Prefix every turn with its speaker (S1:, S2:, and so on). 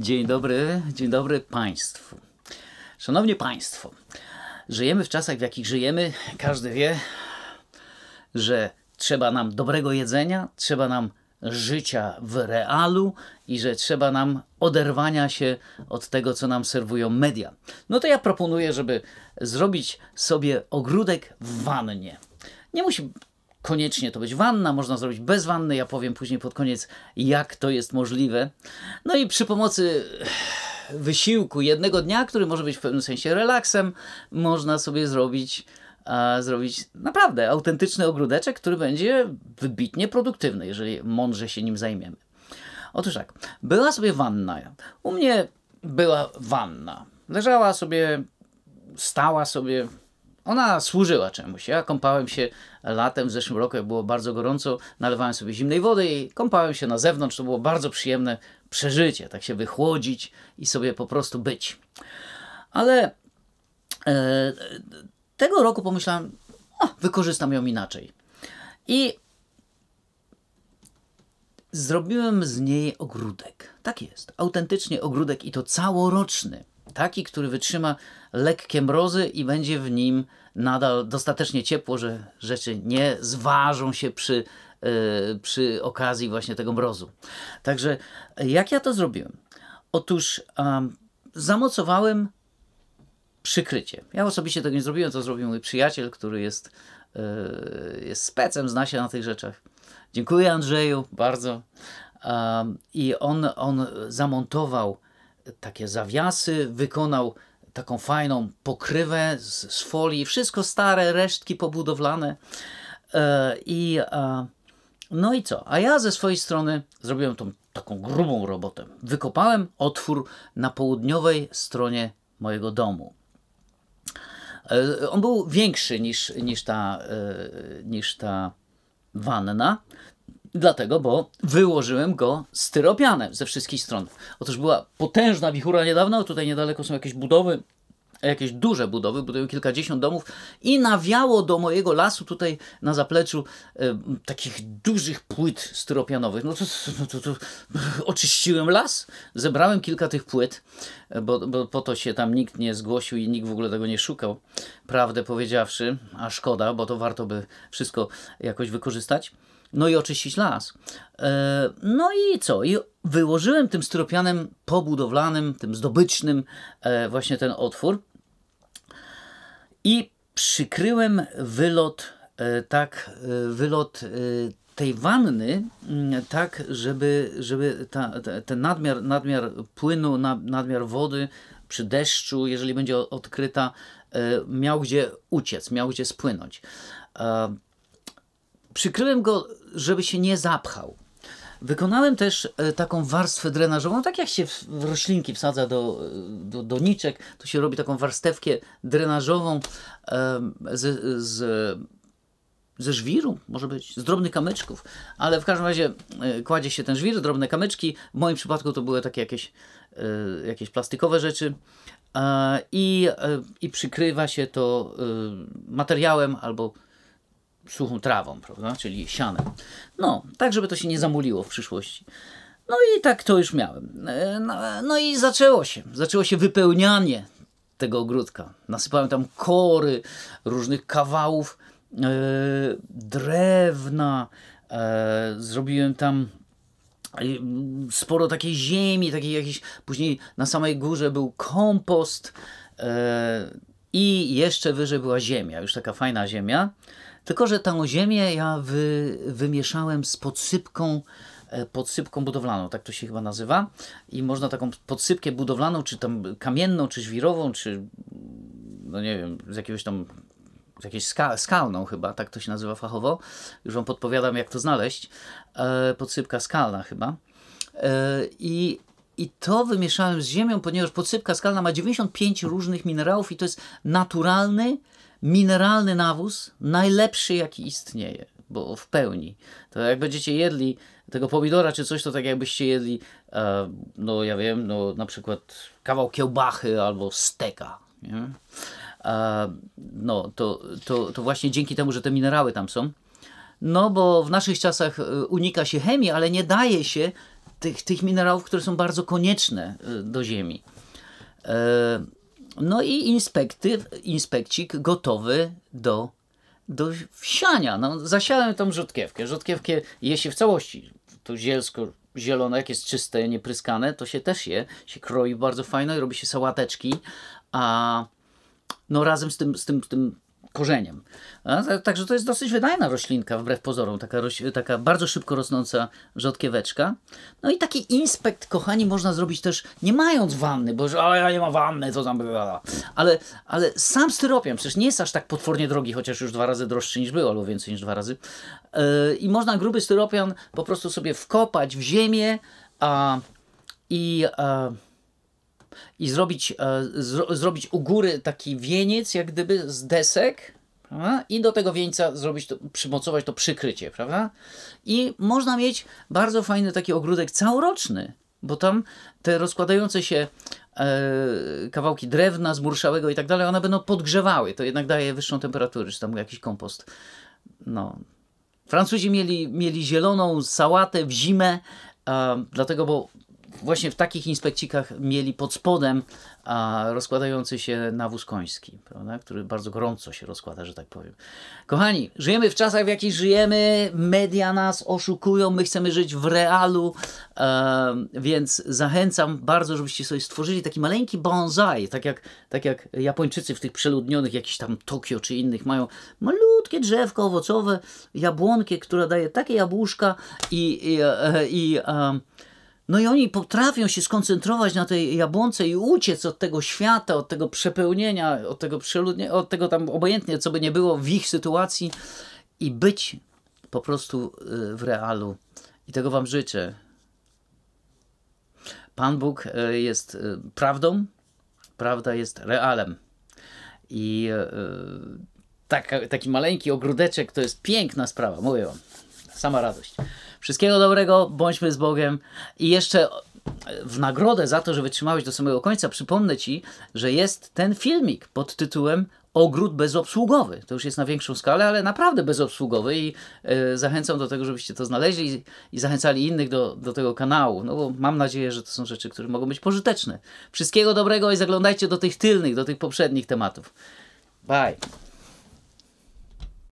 S1: Dzień dobry Państwu. Szanowni Państwo, żyjemy w czasach, w jakich żyjemy. Każdy wie, że trzeba nam dobrego jedzenia, trzeba nam życia w realu i że trzeba nam oderwania się od tego, co nam serwują media. No to ja proponuję, żeby zrobić sobie ogródek w wannie. Nie musi koniecznie to być wanna, można zrobić bez wanny. Ja powiem później pod koniec, jak to jest możliwe. No i przy pomocy wysiłku jednego dnia, który może być w pewnym sensie relaksem, można sobie zrobić naprawdę autentyczny ogródeczek, który będzie wybitnie produktywny, jeżeli mądrze się nim zajmiemy. Otóż tak, była sobie wanna. U mnie była wanna. Leżała sobie, stała sobie. Ona służyła czemuś. Ja kąpałem się latem w zeszłym roku, jak było bardzo gorąco, nalewałem sobie zimnej wody i kąpałem się na zewnątrz. To było bardzo przyjemne przeżycie, tak się wychłodzić i sobie po prostu być. Ale tego roku pomyślałem, wykorzystam ją inaczej. I zrobiłem z niej ogródek. Tak jest, autentycznie ogródek i to całoroczny. Taki, który wytrzyma lekkie mrozy i będzie w nim nadal dostatecznie ciepło, że rzeczy nie zważą się przy okazji właśnie tego mrozu. Także jak ja to zrobiłem? Otóż zamocowałem przykrycie. Ja osobiście tego nie zrobiłem, to zrobił mój przyjaciel, który jest specem, zna się na tych rzeczach. Dziękuję Andrzeju bardzo. I on zamontował takie zawiasy, wykonał taką fajną pokrywę z folii, wszystko stare, resztki pobudowlane. No i co? A ja ze swojej strony zrobiłem tą taką grubą robotę. Wykopałem otwór na południowej stronie mojego domu. On był większy niż ta wanna, dlatego, bo wyłożyłem go styropianem ze wszystkich stron. Otóż była potężna wichura niedawno, tutaj niedaleko są jakieś budowy, jakieś duże budowy, budują kilkadziesiąt domów i nawiało do mojego lasu tutaj na zapleczu takich dużych płyt styropianowych. No to oczyściłem las, zebrałem kilka tych płyt, bo po to się tam nikt nie zgłosił i nikt w ogóle tego nie szukał, prawdę powiedziawszy, a szkoda, bo to warto by wszystko jakoś wykorzystać. No i oczyścić las. No i co? I wyłożyłem tym styropianem pobudowlanym, tym zdobycznym właśnie ten otwór i przykryłem wylot tej wanny tak, żeby ten nadmiar płynu, nadmiar wody przy deszczu, jeżeli będzie odkryta, miał gdzie uciec, miał gdzie spłynąć. Przykryłem go, żeby się nie zapchał. Wykonałem też taką warstwę drenażową, tak jak się w roślinki wsadza do doniczek, to się robi taką warstewkę drenażową ze żwiru, może być, z drobnych kamyczków, ale w każdym razie kładzie się ten żwir, drobne kamyczki, w moim przypadku to były takie jakieś plastikowe rzeczy i przykrywa się to materiałem albo suchą trawą, prawda, czyli sianem. No, tak, żeby to się nie zamuliło w przyszłości. No i tak to już miałem. No i zaczęło się wypełnianie tego ogródka. Nasypałem tam kory, różnych kawałów drewna, zrobiłem tam sporo takiej ziemi, takiej jakiejś, później na samej górze był kompost i jeszcze wyżej była ziemia, już taka fajna ziemia. Tylko że tę ziemię ja wymieszałem z podsypką budowlaną, tak to się chyba nazywa. I można taką podsypkę budowlaną, czy tam kamienną, czy żwirową, czy no nie wiem, z jakiejś skalną chyba, tak to się nazywa fachowo. Już wam podpowiadam, jak to znaleźć. Podsypka skalna chyba. I to wymieszałem z ziemią, ponieważ podsypka skalna ma 95 różnych minerałów i to jest naturalny, mineralny nawóz, najlepszy jaki istnieje, bo w pełni. To jak będziecie jedli tego pomidora czy coś, to tak jakbyście jedli, no ja wiem, no na przykład kawał kiełbachy albo steka. Nie? No to właśnie dzięki temu, że te minerały tam są. No bo w naszych czasach unika się chemii, ale nie daje się tych minerałów, które są bardzo konieczne do ziemi. No i inspekcik gotowy do wsiania. No, zasiałem tą rzodkiewkę. Rzodkiewkę je się w całości. To zielsko zielone, jak jest czyste, niepryskane, to się też się kroi bardzo fajno i robi się sałateczki, a no razem z tym korzeniem. Także to jest dosyć wydajna roślinka, wbrew pozorom. Taka bardzo szybko rosnąca rzodkieweczka. No i taki inspekt, kochani, można zrobić też nie mając wanny, bo że ja nie mam wanny, to tam... Ale sam styropian przecież nie jest aż tak potwornie drogi, chociaż już 2 razy droższy niż był, albo więcej niż 2 razy. I można gruby styropian po prostu sobie wkopać w ziemię i zrobić u góry taki wieniec, jak gdyby z desek, prawda? I do tego wieńca przymocować to przykrycie, prawda? I można mieć bardzo fajny taki ogródek całoroczny, bo tam te rozkładające się kawałki drewna zmurszałego i tak dalej, one będą podgrzewały, to jednak daje wyższą temperaturę, czy tam jakiś kompost. No. Francuzi mieli zieloną sałatę w zimę, dlatego, bo właśnie w takich inspekcikach mieli pod spodem rozkładający się nawóz koński, prawda? Który bardzo gorąco się rozkłada, że tak powiem. Kochani, żyjemy w czasach, w jakich żyjemy, media nas oszukują, my chcemy żyć w realu, więc zachęcam bardzo, żebyście sobie stworzyli taki maleńki bonsai, tak jak Japończycy w tych przeludnionych, jakichś tam Tokio czy innych, mają malutkie drzewko owocowe, jabłonkę, która daje takie jabłuszka no i oni potrafią się skoncentrować na tej jabłonce i uciec od tego świata, od tego przepełnienia, od tego przeludnienia, od tego tam obojętnie, co by nie było w ich sytuacji i być po prostu w realu. I tego wam życzę. Pan Bóg jest prawdą, prawda jest realem. I taki maleńki ogródeczek to jest piękna sprawa, mówię wam. Sama radość. Wszystkiego dobrego, bądźmy z Bogiem. I jeszcze w nagrodę za to, że wytrzymałeś do samego końca, przypomnę Ci, że jest ten filmik pod tytułem Ogród bezobsługowy. To już jest na większą skalę, ale naprawdę bezobsługowy i zachęcam do tego, żebyście to znaleźli i zachęcali innych do tego kanału. No bo mam nadzieję, że to są rzeczy, które mogą być pożyteczne. Wszystkiego dobrego i zaglądajcie do tych tylnych, do tych poprzednich tematów. Bye.